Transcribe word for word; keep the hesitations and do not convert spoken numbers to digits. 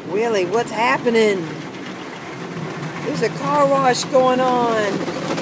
Willie, what's happening? There's a car wash going on.